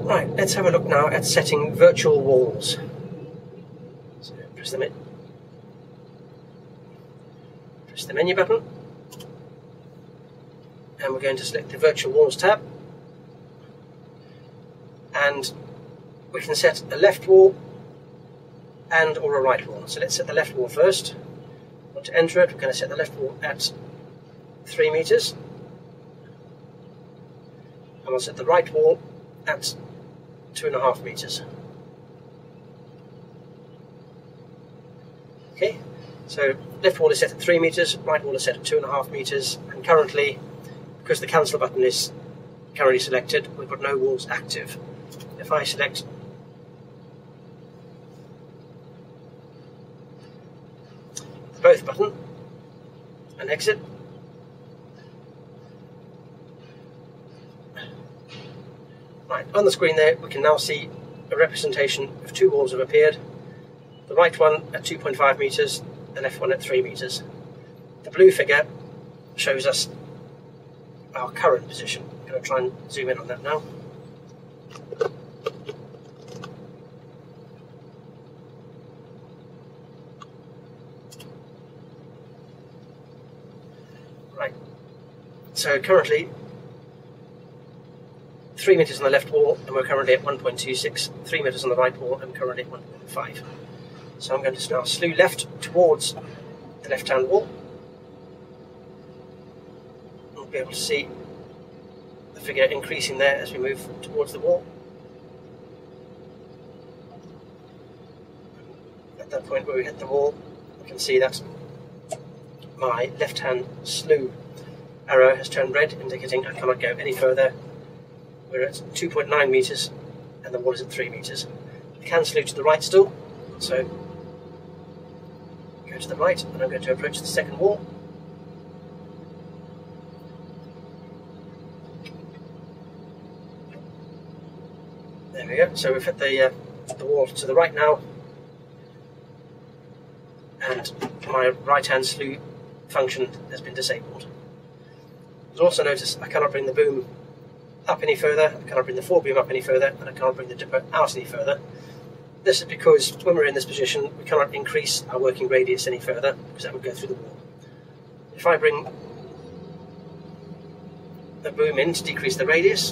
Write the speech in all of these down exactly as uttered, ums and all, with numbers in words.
Right, let's have a look now at setting virtual walls. So press the, press the menu button, and we're going to select the virtual walls tab, and we can set a left wall and or a right wall. So let's set the left wall first. Want to enter it, we're going to set the left wall at three meters, and we'll set the right wall at two and a half meters. Okay, so left wall is set at three meters, right wall is set at two and a half meters, and currently, because the cancel button is currently selected, we've got no walls active. If I select the both button and exit, right, on the screen there we can now see a representation of two walls have appeared. The right one at two point five meters, the left one at three meters. The blue figure shows us our current position. I'm going to try and zoom in on that now. Right, so currently three meters on the left wall, and we're currently at one point two six, three meters on the right wall, and currently at one point five. So I'm going to now slew left towards the left hand wall. We'll be able to see the figure increasing there as we move towards the wall. At that point where we hit the wall, we can see that my left hand slew arrow has turned red, indicating I cannot go any further. We're at two point nine meters and the wall is at three meters. I can slew to the right still, so go to the right, and I'm going to approach the second wall. There we go. So we've hit the uh, the wall to the right now, and my right hand slew function has been disabled. You'll also notice I cannot bring the boom up any further, I cannot bring the foreboom up any further, and I cannot bring the dipper out any further. This is because when we're in this position, we cannot increase our working radius any further, because that would go through the wall. If I bring the boom in to decrease the radius,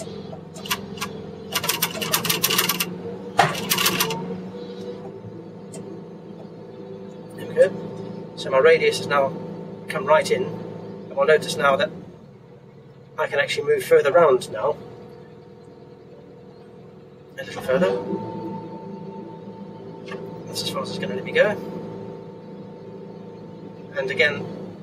there we go. So my radius has now come right in, and we'll notice now that I can actually move further round now, a little further. That's as far as it's going to let me go. And again,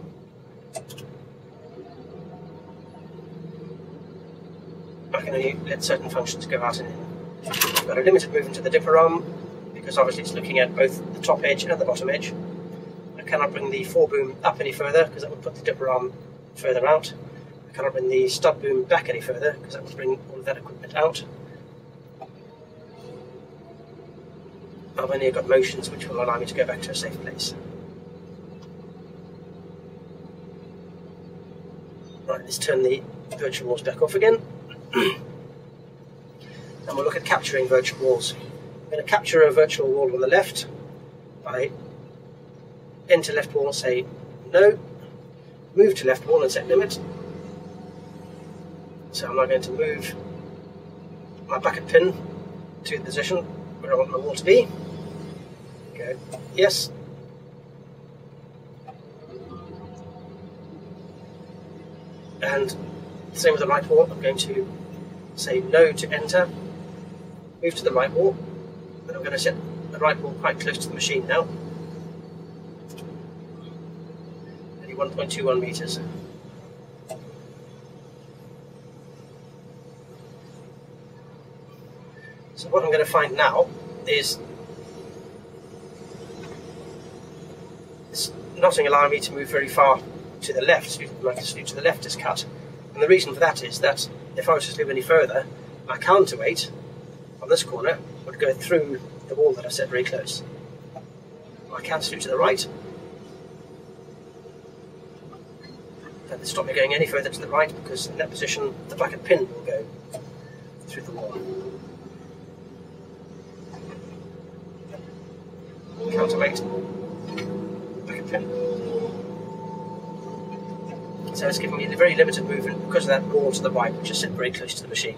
I can only let certain functions go out and in. I've got a limited movement to the dipper arm, because obviously it's looking at both the top edge and the bottom edge. I cannot bring the foreboom up any further, because that would put the dipper arm further out. I cannot bring the stud boom back any further, because that would bring all of that equipment out. I've only got motions which will allow me to go back to a safe place. Right, let's turn the virtual walls back off again. And we'll look at capturing virtual walls. I'm going to capture a virtual wall on the left by enter left wall and say no, move to left wall and set limit. So I'm now going to move my bucket pin to the position where I want my wall to be. Go yes. And same with the right wall, I'm going to say no to enter, move to the right wall, and I'm going to set the right wall quite close to the machine now. Only one point two one meters. So what I'm going to find now is it's not allowing me to move very far to the left, like the slew to the left is cut. And the reason for that is that if I was to slew any further, my counterweight on this corner would go through the wall that I set very close. I can slew to the right. That would stop me going any further to the right, because in that position the bucket pin will go through the wall. Counterweight, back and pin. So it's giving me the very limited movement because of that wall to the right, which is sitting very close to the machine.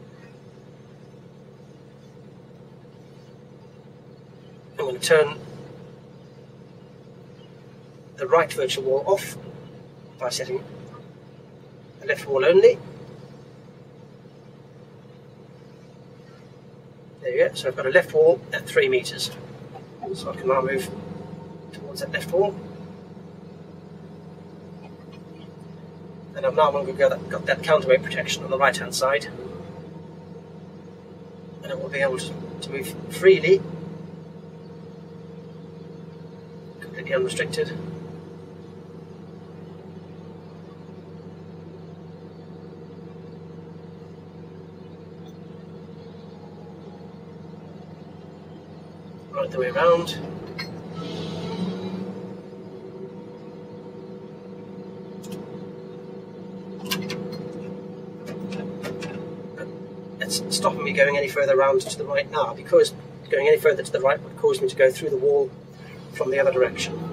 I'm going to turn the right virtual wall off by setting the left wall only. There you go, so I've got a left wall at three metres. So I can now move towards that left wall. And I've now got, got that counterweight protection on the right hand side. And I will be able to, to move freely, completely unrestricted. Right the way around. It's stopping me going any further around to the right now, because going any further to the right would cause me to go through the wall from the other direction.